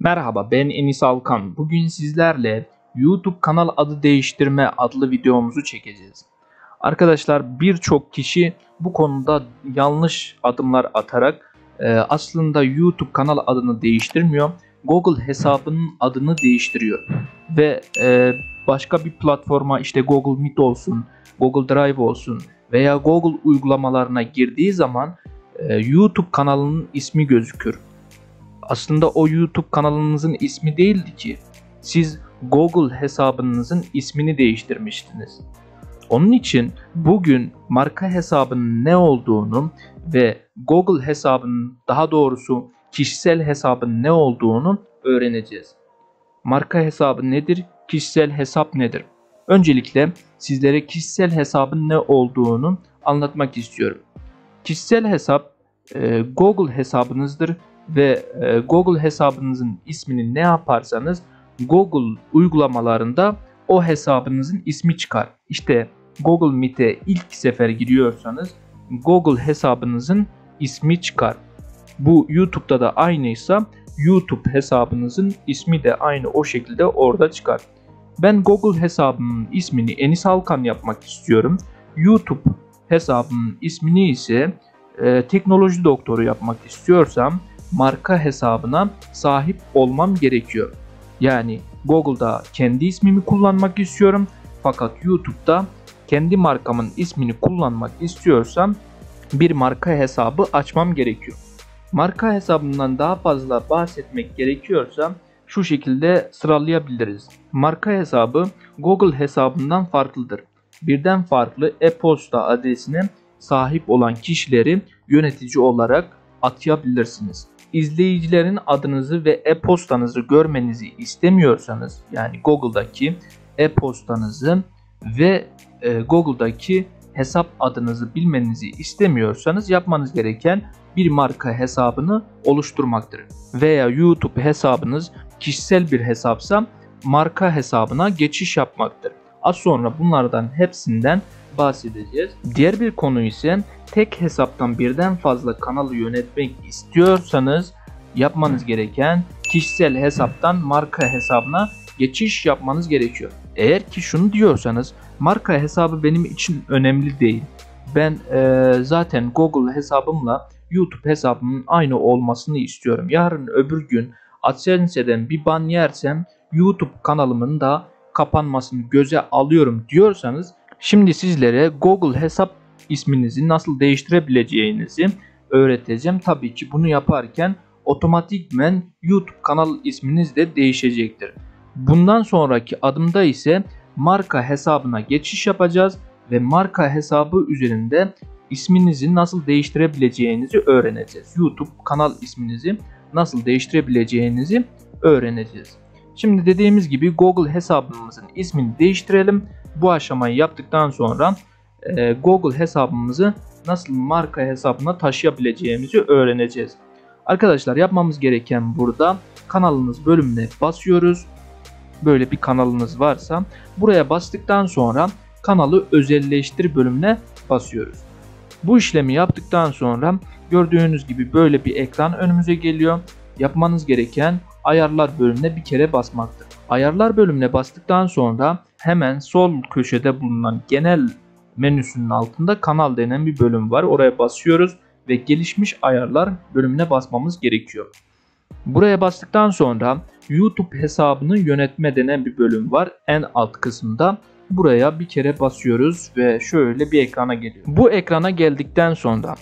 Merhaba, ben Enis Alkan. Bugün sizlerle YouTube kanal adı değiştirme adlı videomuzu çekeceğiz. Arkadaşlar, birçok kişi bu konuda yanlış adımlar atarak aslında YouTube kanal adını değiştirmiyor. Google hesabının adını değiştiriyor. Ve başka bir platforma, işte Google Meet olsun, Google Drive olsun veya Google uygulamalarına girdiği zaman YouTube kanalının ismi gözükür. Aslında o YouTube kanalınızın ismi değildi ki. Siz Google hesabınızın ismini değiştirmiştiniz. Onun için bugün marka hesabının ne olduğunu ve Google hesabının, daha doğrusu kişisel hesabın ne olduğunu öğreneceğiz. Marka hesabı nedir? Kişisel hesap nedir? Öncelikle sizlere kişisel hesabın ne olduğunu anlatmak istiyorum. Kişisel hesap Google hesabınızdır ve Google hesabınızın ismini ne yaparsanız Google uygulamalarında o hesabınızın ismi çıkar. İşte Google Meet'e ilk sefer giriyorsanız Google hesabınızın ismi çıkar. Bu YouTube'da da aynıysa YouTube hesabınızın ismi de aynı o şekilde orada çıkar. Ben Google hesabımın ismini Enis Alkan yapmak istiyorum. YouTube hesabımın ismini ise teknoloji doktoru yapmak istiyorsam marka hesabına sahip olmam gerekiyor. Yani Google'da kendi ismimi kullanmak istiyorum, fakat YouTube'da kendi markamın ismini kullanmak istiyorsam bir marka hesabı açmam gerekiyor. Marka hesabından daha fazla bahsetmek gerekiyorsa şu şekilde sıralayabiliriz. Marka hesabı Google hesabından farklıdır. Birden farklı e-posta adresine sahip olan kişileri yönetici olarak atayabilirsiniz. İzleyicilerin adınızı ve e-postanızı görmenizi istemiyorsanız, yani Google'daki e-postanızı ve Google'daki hesap adınızı bilmenizi istemiyorsanız yapmanız gereken bir marka hesabını oluşturmaktır. Veya YouTube hesabınız kişisel bir hesapsa marka hesabına geçiş yapmaktır. Az sonra bunlardan hepsinden bahsedeceğiz. Diğer bir konu ise tek hesaptan birden fazla kanalı yönetmek istiyorsanız yapmanız gereken kişisel hesaptan marka hesabına geçiş yapmanız gerekiyor. Eğer ki şunu diyorsanız, marka hesabı benim için önemli değil. Ben zaten Google hesabımla YouTube hesabımın aynı olmasını istiyorum. Yarın öbür gün AdSense'den bir ban yersem YouTube kanalımın da kapanmasını göze alıyorum diyorsanız, şimdi sizlere Google hesap isminizi nasıl değiştirebileceğinizi öğreteceğim. Tabii ki bunu yaparken otomatikmen YouTube kanal isminiz de değişecektir. Bundan sonraki adımda ise marka hesabına geçiş yapacağız ve marka hesabı üzerinde isminizi nasıl değiştirebileceğinizi öğreneceğiz. YouTube kanal isminizi nasıl değiştirebileceğinizi öğreneceğiz. Şimdi dediğimiz gibi Google hesabımızın ismini değiştirelim. Bu aşamayı yaptıktan sonra Google hesabımızı nasıl marka hesabına taşıyabileceğimizi öğreneceğiz. Arkadaşlar, yapmamız gereken burada kanalınız bölümüne basıyoruz. Böyle bir kanalınız varsa buraya bastıktan sonra kanalı özelleştir bölümüne basıyoruz. Bu işlemi yaptıktan sonra gördüğünüz gibi böyle bir ekran önümüze geliyor. Yapmanız gereken ayarlar bölümüne bir kere basmaktır. Ayarlar bölümüne bastıktan sonra hemen sol köşede bulunan genel menüsünün altında kanal denen bir bölüm var. Oraya basıyoruz ve gelişmiş ayarlar bölümüne basmamız gerekiyor. Buraya bastıktan sonra YouTube hesabını yönetme denen bir bölüm var en alt kısımda. Buraya bir kere basıyoruz ve şöyle bir ekrana geliyor. Bu ekrana geldikten sonra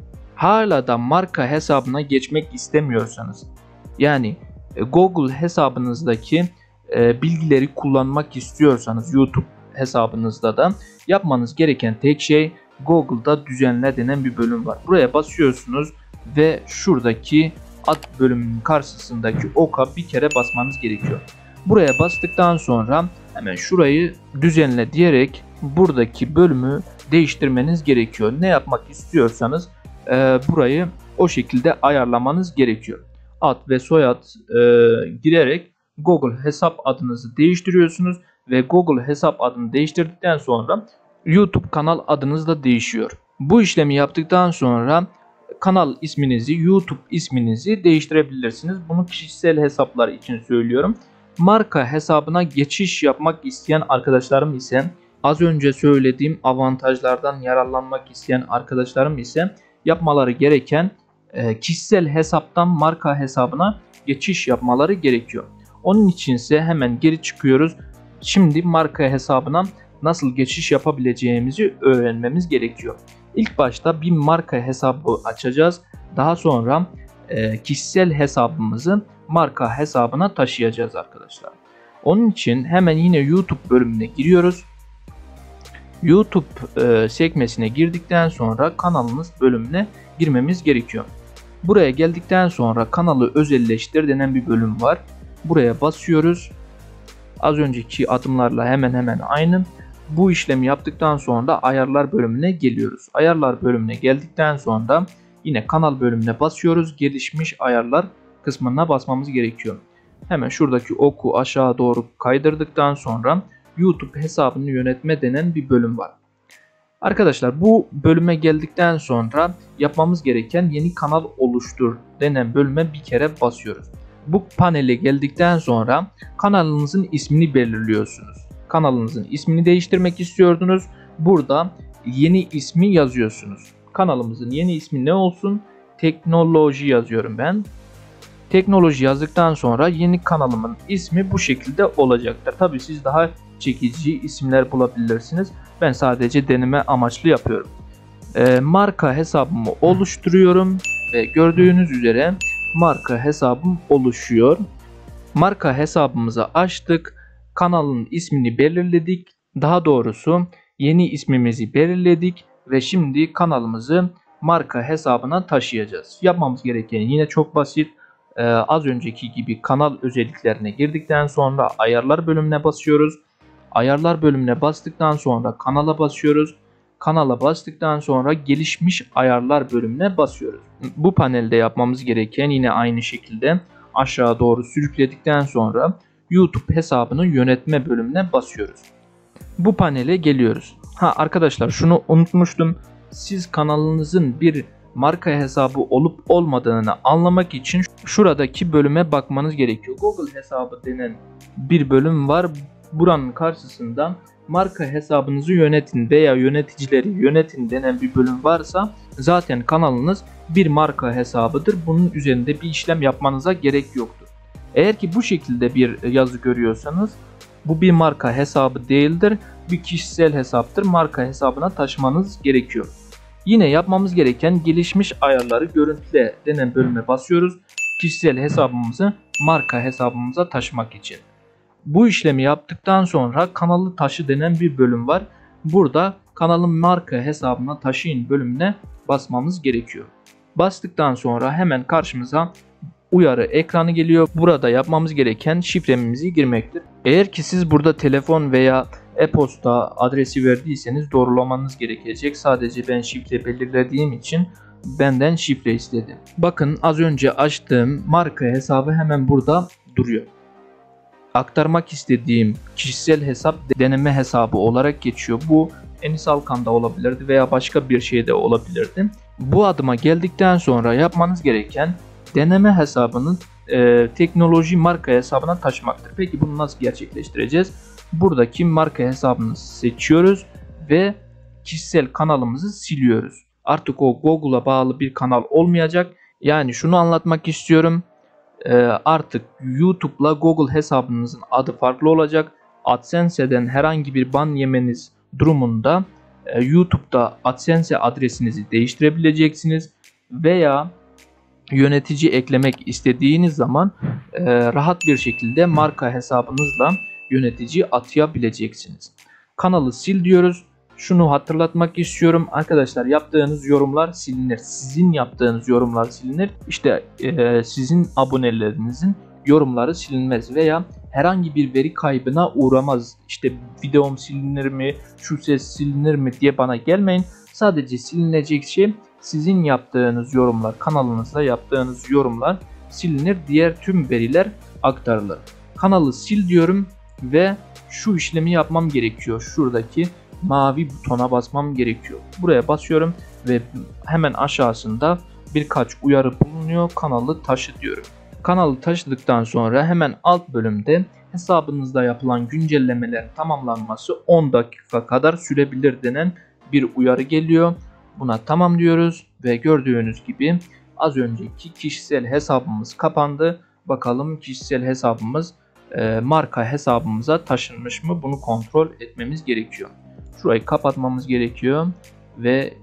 hala da marka hesabına geçmek istemiyorsanız, yani Google hesabınızdaki bilgileri kullanmak istiyorsanız YouTube hesabınızda da yapmanız gereken tek şey Google'da düzenle denen bir bölüm var. Buraya basıyorsunuz ve şuradaki ad bölümünün karşısındaki oka bir kere basmanız gerekiyor. Buraya bastıktan sonra hemen şurayı düzenle diyerek buradaki bölümü değiştirmeniz gerekiyor. Ne yapmak istiyorsanız burayı o şekilde ayarlamanız gerekiyor. Ad ve soyad girerek Google hesap adınızı değiştiriyorsunuz ve Google hesap adını değiştirdikten sonra YouTube kanal adınız da değişiyor. Bu işlemi yaptıktan sonra kanal isminizi, YouTube isminizi değiştirebilirsiniz. Bunu kişisel hesaplar için söylüyorum. Marka hesabına geçiş yapmak isteyen arkadaşlarım ise, az önce söylediğim avantajlardan yararlanmak isteyen arkadaşlarım ise yapmaları gereken kişisel hesaptan marka hesabına geçiş yapmaları gerekiyor. Onun içinse hemen geri çıkıyoruz. Şimdi marka hesabına nasıl geçiş yapabileceğimizi öğrenmemiz gerekiyor. İlk başta bir marka hesabı açacağız. Daha sonra kişisel hesabımızı marka hesabına taşıyacağız arkadaşlar. Onun için hemen yine YouTube bölümüne giriyoruz. YouTube sekmesine girdikten sonra kanalınız bölümüne girmemiz gerekiyor. Buraya geldikten sonra kanalı özelleştir denen bir bölüm var. Buraya basıyoruz. Az önceki adımlarla hemen hemen aynı. Bu işlemi yaptıktan sonra ayarlar bölümüne geliyoruz. Ayarlar bölümüne geldikten sonra yine kanal bölümüne basıyoruz. Gelişmiş ayarlar kısmına basmamız gerekiyor. Hemen şuradaki oku aşağı doğru kaydırdıktan sonra YouTube hesabını yönetme denen bir bölüm var. Arkadaşlar bu bölüme geldikten sonra yapmamız gereken yeni kanal oluştur denen bölüme bir kere basıyoruz. Bu panele geldikten sonra kanalınızın ismini belirliyorsunuz. Kanalınızın ismini değiştirmek istiyordunuz. Burada yeni ismi yazıyorsunuz. Kanalımızın yeni ismi ne olsun? Teknoloji yazıyorum ben. Teknoloji yazdıktan sonra yeni kanalımın ismi bu şekilde olacaktır. Tabii siz daha çekici isimler bulabilirsiniz. Ben sadece deneme amaçlı yapıyorum. Marka hesabımı oluşturuyorum ve gördüğünüz üzere marka hesabım oluşuyor. Marka hesabımızı açtık. Kanalın ismini belirledik. Daha doğrusu yeni ismimizi belirledik ve şimdi kanalımızı marka hesabına taşıyacağız. Yapmamız gereken yine çok basit. Az önceki gibi kanal özelliklerine girdikten sonra ayarlar bölümüne basıyoruz. Ayarlar bölümüne bastıktan sonra kanala basıyoruz. Kanala bastıktan sonra gelişmiş ayarlar bölümüne basıyoruz. Bu panelde yapmamız gereken yine aynı şekilde aşağı doğru sürükledikten sonra YouTube hesabını yönetme bölümüne basıyoruz. Bu panele geliyoruz. Arkadaşlar şunu unutmuştum. Siz kanalınızın bir marka hesabı olup olmadığını anlamak için şuradaki bölüme bakmanız gerekiyor. Google hesabı denen bir bölüm var. Buranın karşısından marka hesabınızı yönetin veya yöneticileri yönetin denen bir bölüm varsa zaten kanalınız bir marka hesabıdır. Bunun üzerinde bir işlem yapmanıza gerek yoktur. Eğer ki bu şekilde bir yazı görüyorsanız bu bir marka hesabı değildir. Bir kişisel hesaptır. Marka hesabına taşımanız gerekiyor. Yine yapmamız gereken gelişmiş ayarları görüntüle denen bölüme basıyoruz. Kişisel hesabımızı marka hesabımıza taşımak için. Bu işlemi yaptıktan sonra kanalı taşı denen bir bölüm var. Burada kanalın marka hesabına taşıyın bölümüne basmamız gerekiyor. Bastıktan sonra hemen karşımıza uyarı ekranı geliyor. Burada yapmamız gereken şifremizi girmektir. Eğer ki siz burada telefon veya e-posta adresi verdiyseniz doğrulamanız gerekecek. Sadece ben şifre belirlediğim için benden şifre istedi. Bakın az önce açtığım marka hesabı hemen burada duruyor. Aktarmak istediğim kişisel hesap deneme hesabı olarak geçiyor. Bu Enis Alkan'da olabilirdi veya başka bir şeyde olabilirdi. Bu adıma geldikten sonra yapmanız gereken deneme hesabını teknoloji marka hesabına taşımaktır. Peki bunu nasıl gerçekleştireceğiz? Buradaki marka hesabını seçiyoruz ve kişisel kanalımızı siliyoruz. Artık o Google'a bağlı bir kanal olmayacak. Yani şunu anlatmak istiyorum. Artık YouTube'la Google hesabınızın adı farklı olacak. AdSense'den herhangi bir ban yemeniz durumunda YouTube'da AdSense adresinizi değiştirebileceksiniz veya yönetici eklemek istediğiniz zaman rahat bir şekilde marka hesabınızla yönetici atayabileceksiniz. Kanalı sil diyoruz. Şunu hatırlatmak istiyorum. Arkadaşlar yaptığınız yorumlar silinir. Sizin yaptığınız yorumlar silinir. İşte sizin abonelerinizin yorumları silinmez veya herhangi bir veri kaybına uğramaz. İşte videom silinir mi, şu ses silinir mi diye bana gelmeyin. Sadece silinecek şey sizin yaptığınız yorumlar, kanalınızda yaptığınız yorumlar silinir. Diğer tüm veriler aktarılır. Kanalı sil diyorum ve şu işlemi yapmam gerekiyor. Şuradaki mavi butona basmam gerekiyor. Buraya basıyorum ve hemen aşağısında birkaç uyarı bulunuyor. Kanalı taşı diyorum. Kanalı taşıdıktan sonra hemen alt bölümde hesabınızda yapılan güncellemelerin tamamlanması 10 dakika kadar sürebilir denen bir uyarı geliyor. Buna tamam diyoruz ve gördüğünüz gibi az önceki kişisel hesabımız kapandı. Bakalım kişisel hesabımız marka hesabımıza taşınmış mı? Bunu kontrol etmemiz gerekiyor. Şurayı kapatmamız gerekiyor ve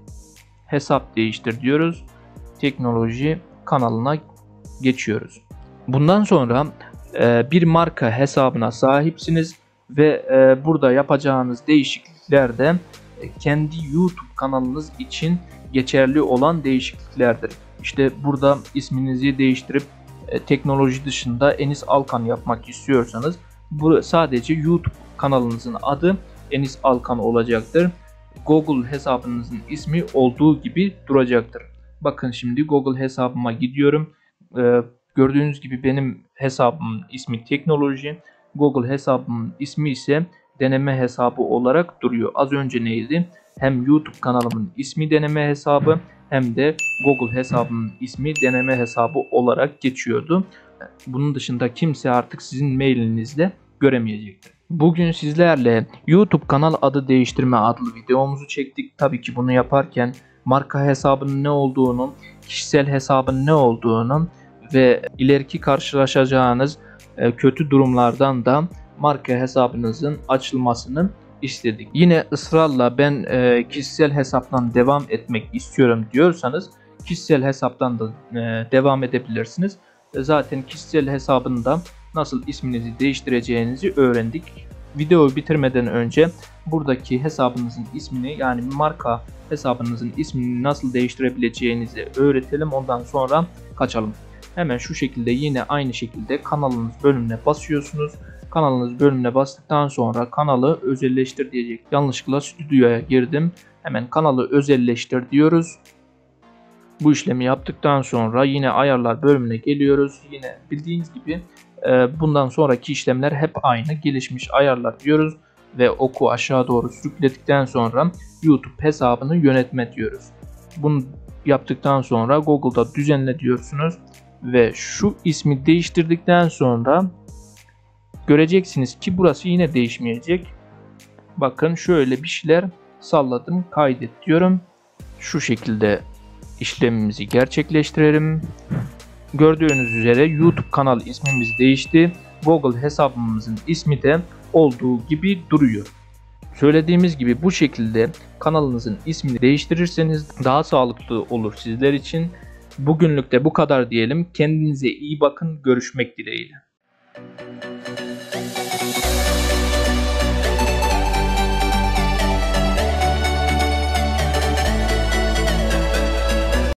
hesap değiştir diyoruz. Teknoloji kanalına geçiyoruz. Bundan sonra bir marka hesabına sahipsiniz ve burada yapacağınız değişiklikler de kendi YouTube kanalınız için geçerli olan değişikliklerdir. İşte burada isminizi değiştirip teknoloji dışında Enis Alkan yapmak istiyorsanız bu sadece YouTube kanalınızın adı Enis Alkan olacaktır. Google hesabınızın ismi olduğu gibi duracaktır. Bakın şimdi Google hesabıma gidiyorum. Gördüğünüz gibi benim hesabımın ismi teknoloji. Google hesabımın ismi ise deneme hesabı olarak duruyor. Az önce neydi? Hem YouTube kanalımın ismi deneme hesabı hem de Google hesabımın ismi deneme hesabı olarak geçiyordu. Bunun dışında kimse artık sizin mailinizle göremeyecektir. Bugün sizlerle YouTube kanal adı değiştirme adlı videomuzu çektik. Tabii ki bunu yaparken marka hesabının ne olduğunu, kişisel hesabın ne olduğunu ve ileriki karşılaşacağınız kötü durumlardan da marka hesabınızın açılmasını istedik. Yine ısrarla ben kişisel hesaptan devam etmek istiyorum diyorsanız kişisel hesaptan da devam edebilirsiniz. Zaten kişisel hesabında nasıl isminizi değiştireceğinizi öğrendik. Videoyu bitirmeden önce buradaki hesabınızın ismini, yani marka hesabınızın ismini nasıl değiştirebileceğinizi öğretelim. Ondan sonra kaçalım. Hemen şu şekilde yine aynı şekilde kanalınız bölümüne basıyorsunuz. Kanalınız bölümüne bastıktan sonra kanalı özelleştir diyecek. Yanlışlıkla stüdyoya girdim. Hemen kanalı özelleştir diyoruz. Bu işlemi yaptıktan sonra yine ayarlar bölümüne geliyoruz. Yine bildiğiniz gibi bundan sonraki işlemler hep aynı. Gelişmiş ayarlar diyoruz ve oku aşağı doğru sürükledikten sonra YouTube hesabını yönetme diyoruz. Bunu yaptıktan sonra Google'da düzenle diyorsunuz ve şu ismi değiştirdikten sonra göreceksiniz ki burası yine değişmeyecek. Bakın şöyle bir şeyler salladım, kaydet diyorum. Şu şekilde işlemimizi gerçekleştirelim. Gördüğünüz üzere YouTube kanal ismimiz değişti. Google hesabımızın ismi de olduğu gibi duruyor. Söylediğimiz gibi bu şekilde kanalınızın ismini değiştirirseniz daha sağlıklı olur sizler için. Bugünlük de bu kadar diyelim. Kendinize iyi bakın. Görüşmek dileğiyle.